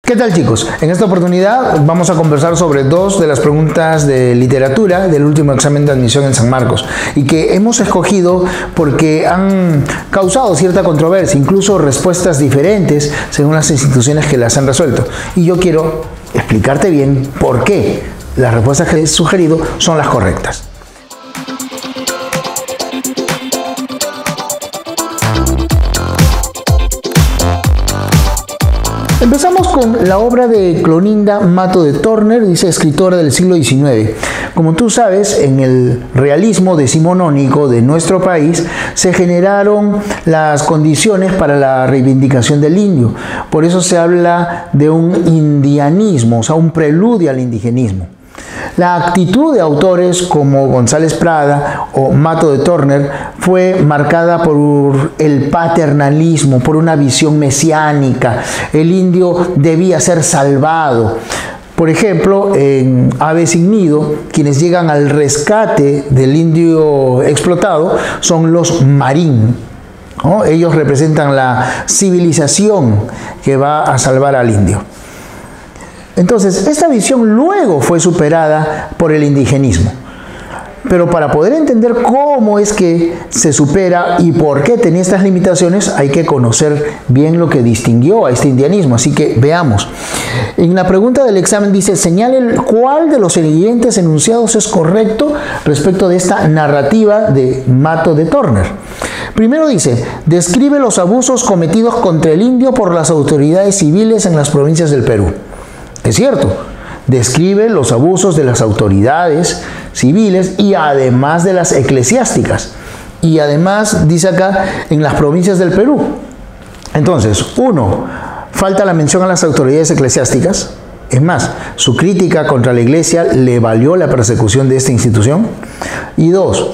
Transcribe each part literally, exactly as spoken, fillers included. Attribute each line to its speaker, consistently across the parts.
Speaker 1: ¿Qué tal, chicos? En esta oportunidad vamos a conversar sobre dos de las preguntas de literatura del último examen de admisión en San Marcos y que hemos escogido porque han causado cierta controversia, incluso respuestas diferentes según las instituciones que las han resuelto. Y yo quiero explicarte bien por qué las respuestas que he sugerido son las correctas. Empezamos con la obra de Clorinda Mato de Torner, dice escritora del siglo diecinueve. Como tú sabes, en el realismo decimonónico de nuestro país se generaron las condiciones para la reivindicación del indio. Por eso se habla de un indianismo, o sea, un preludio al indigenismo. La actitud de autores como González Prada o Mato de Torner fue marcada por el paternalismo, por una visión mesiánica. El indio debía ser salvado. Por ejemplo, en Ave sin nido, quienes llegan al rescate del indio explotado son los marín, ¿no? Ellos representan la civilización que va a salvar al indio. Entonces, esta visión luego fue superada por el indigenismo. Pero para poder entender cómo es que se supera y por qué tenía estas limitaciones, hay que conocer bien lo que distinguió a este indianismo. Así que veamos. En la pregunta del examen dice, señale cuál de los siguientes enunciados es correcto respecto de esta narrativa de Mato de Torner. Primero dice, describe los abusos cometidos contra el indio por las autoridades civiles en las provincias del Perú. Es cierto, describe los abusos de las autoridades civiles y además de las eclesiásticas. Y además, dice acá, en las provincias del Perú. Entonces, uno, falta la mención a las autoridades eclesiásticas. Es más, su crítica contra la iglesia le valió la persecución de esta institución. Y dos,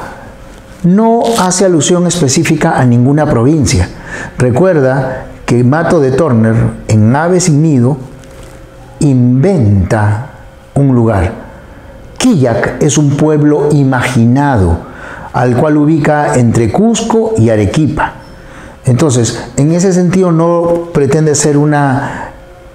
Speaker 1: no hace alusión específica a ninguna provincia. Recuerda que Mato de Torner, en Ave sin nido, inventa un lugar. Quillac es un pueblo imaginado al cual ubica entre Cusco y Arequipa. Entonces, en ese sentido no pretende ser una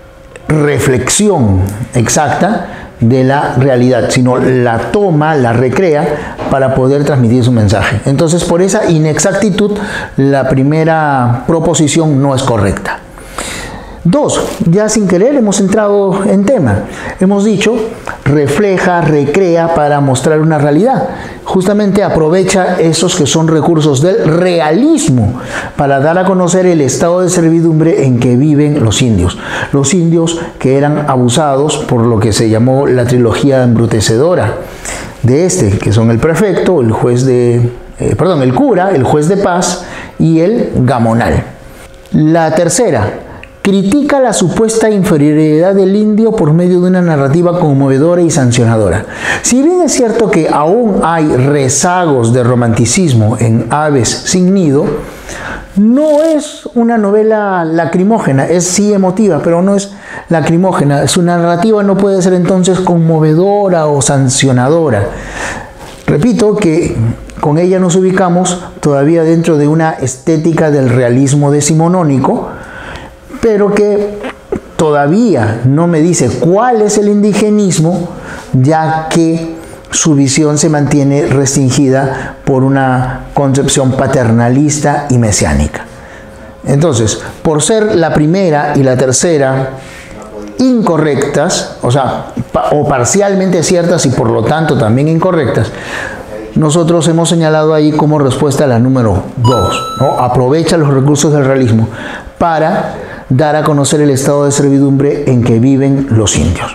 Speaker 1: reflexión exacta de la realidad, sino la toma, la recrea para poder transmitir su mensaje. Entonces, por esa inexactitud, la primera proposición no es correcta. Dos, ya sin querer hemos entrado en tema. Hemos dicho, refleja, recrea para mostrar una realidad. Justamente aprovecha esos que son recursos del realismo para dar a conocer el estado de servidumbre en que viven los indios. Los indios que eran abusados por lo que se llamó la trilogía embrutecedora de este, que son el prefecto, el juez de, eh, perdón, el cura, el juez de paz y el gamonal. La tercera, critica la supuesta inferioridad del indio por medio de una narrativa conmovedora y sancionadora. Si bien es cierto que aún hay rezagos de romanticismo en Aves sin nido, no es una novela lacrimógena, es sí emotiva, pero no es lacrimógena. Su narrativa no puede ser entonces conmovedora o sancionadora. Repito que con ella nos ubicamos todavía dentro de una estética del realismo decimonónico, pero que todavía no me dice cuál es el indigenismo, ya que su visión se mantiene restringida por una concepción paternalista y mesiánica. Entonces, por ser la primera y la tercera incorrectas, o sea, o parcialmente ciertas y por lo tanto también incorrectas, nosotros hemos señalado ahí como respuesta la número dos, ¿no? Aprovecha los recursos del realismo para dar a conocer el estado de servidumbre en que viven los indios.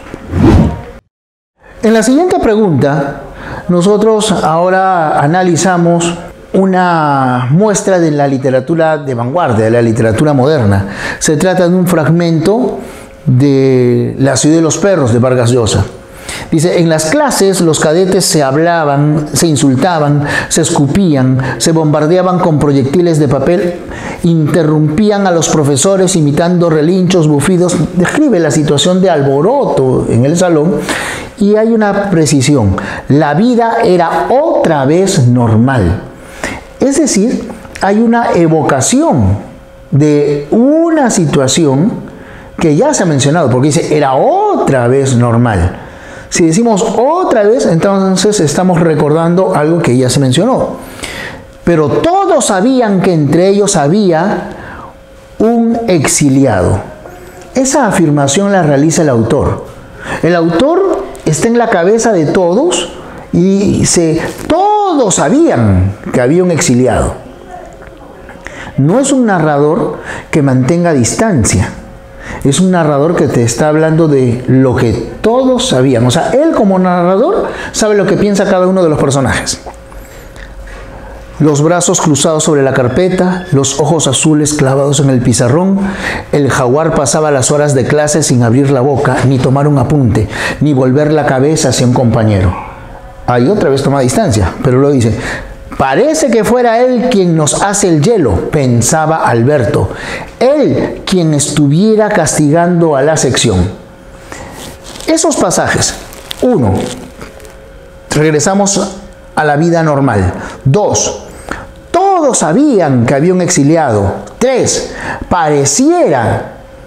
Speaker 1: En la siguiente pregunta, nosotros ahora analizamos una muestra de la literatura de vanguardia, de la literatura moderna. Se trata de un fragmento de La ciudad de los perros de Vargas Llosa. Dice, en las clases los cadetes se hablaban, se insultaban, se escupían, se bombardeaban con proyectiles de papel, interrumpían a los profesores imitando relinchos, bufidos. Describe la situación de alboroto en el salón y hay una precisión. La vida era otra vez normal. Es decir, hay una evocación de una situación que ya se ha mencionado, porque dice, era otra vez normal. Si decimos otra vez, entonces estamos recordando algo que ya se mencionó. Pero todos sabían que entre ellos había un exiliado. Esa afirmación la realiza el autor. El autor está en la cabeza de todos y dice, todos sabían que había un exiliado. No es un narrador que mantenga distancia. Es un narrador que te está hablando de lo que todos sabían. O sea, él como narrador sabe lo que piensa cada uno de los personajes. Los brazos cruzados sobre la carpeta, los ojos azules clavados en el pizarrón. El jaguar pasaba las horas de clase sin abrir la boca, ni tomar un apunte, ni volver la cabeza hacia un compañero. Ahí otra vez toma distancia, pero lo dice. Parece que fuera él quien nos hace el hielo, pensaba Alberto. Él quien estuviera castigando a la sección. Esos pasajes. Uno, regresamos a la vida normal. Dos, todos sabían que había un exiliado. Tres, pareciera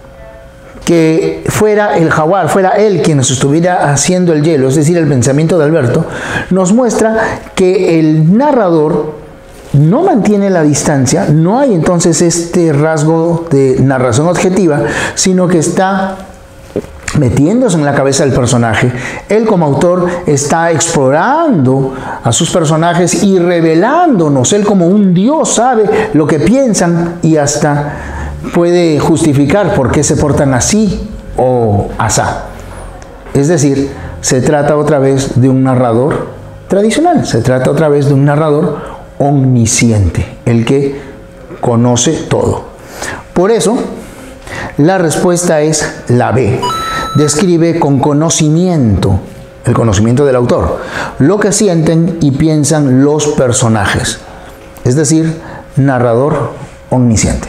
Speaker 1: que fuera el jaguar, fuera él quien nos estuviera haciendo el hielo, es decir, el pensamiento de Alberto, nos muestra que el narrador no mantiene la distancia, no hay entonces este rasgo de narración objetiva, sino que está metiéndose en la cabeza del personaje. Él como autor está explorando a sus personajes y revelándonos. Él como un dios sabe lo que piensan y hasta puede justificar por qué se portan así o asá. Es decir, se trata otra vez de un narrador tradicional, se trata otra vez de un narrador omnisciente, el que conoce todo. Por eso, la respuesta es la B. Describe con conocimiento, el conocimiento del autor, lo que sienten y piensan los personajes. Es decir, narrador omnisciente.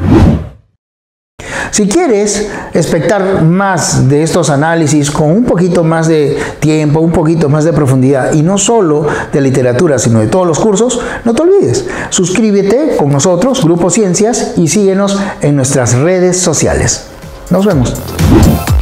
Speaker 1: Si quieres expectar más de estos análisis con un poquito más de tiempo, un poquito más de profundidad, y no solo de literatura, sino de todos los cursos, no te olvides, suscríbete con nosotros, Grupo Ciencias, y síguenos en nuestras redes sociales. Nos vemos.